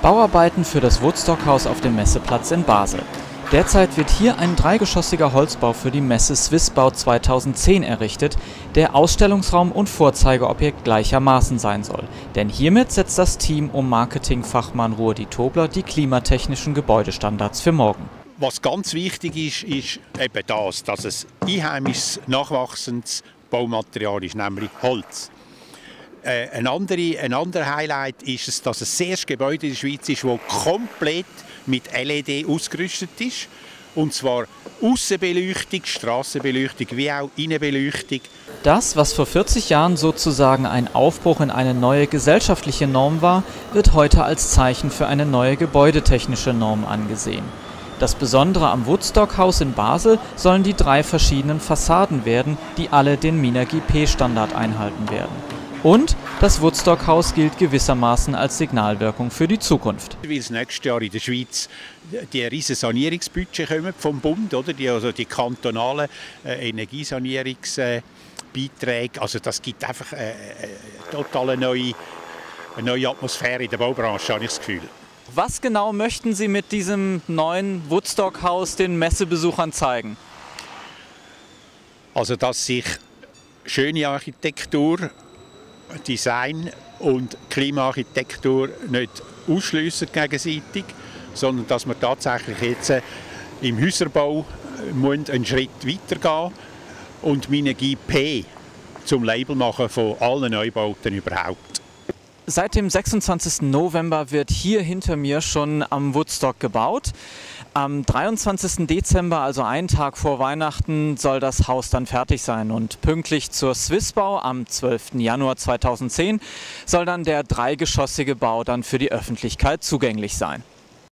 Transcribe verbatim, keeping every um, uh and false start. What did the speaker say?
Bauarbeiten für das Woodstock-Haus auf dem Messeplatz in Basel. Derzeit wird hier ein dreigeschossiger Holzbau für die Messe Swissbau zweitausendzehn errichtet, der Ausstellungsraum und Vorzeigeobjekt gleichermaßen sein soll. Denn hiermit setzt das Team um Marketingfachmann Ruedi Tobler die klimatechnischen Gebäudestandards für morgen. Was ganz wichtig ist, ist eben das, dass es einheimisches, nachwachsendes Baumaterial ist, nämlich Holz. Äh, ein, andere, ein anderer Highlight ist es, dass es das erste Gebäude in der Schweiz ist, das komplett mit L E D ausgerüstet ist. Und zwar Aussenbeleuchtung, Strassenbeleuchtung wie auch Innenbeleuchtung. Das, was vor vierzig Jahren sozusagen ein Aufbruch in eine neue gesellschaftliche Norm war, wird heute als Zeichen für eine neue gebäudetechnische Norm angesehen. Das Besondere am Woodstock-Haus in Basel sollen die drei verschiedenen Fassaden werden, die alle den Minergie P-Standard einhalten werden. Und das Woodstock-Haus gilt gewissermaßen als Signalwirkung für die Zukunft. Weil das nächste Jahr in der Schweiz die riesen Sanierungsbudget kommen vom Bund, oder? Die, also die kantonalen äh, Energiesanierungsbeiträge. Also das gibt einfach äh, eine total neue, eine neue Atmosphäre in der Baubranche, habe ich das Gefühl. Was genau möchten Sie mit diesem neuen Woodstock-Haus den Messebesuchern zeigen? Also dass sich schöne Architektur, Design und Klimaarchitektur nicht ausschliessen gegenseitig, sondern dass wir tatsächlich jetzt im Häuserbau einen Schritt weitergehen und Minergie P zum Label machen von allen Neubauten überhaupt. Seit dem sechsundzwanzigsten November wird hier hinter mir schon am Woodstock gebaut. Am dreiundzwanzigsten Dezember, also einen Tag vor Weihnachten, soll das Haus dann fertig sein. Und pünktlich zur Swissbau am zwölften Januar zweitausendzehn soll dann der dreigeschossige Bau dann für die Öffentlichkeit zugänglich sein.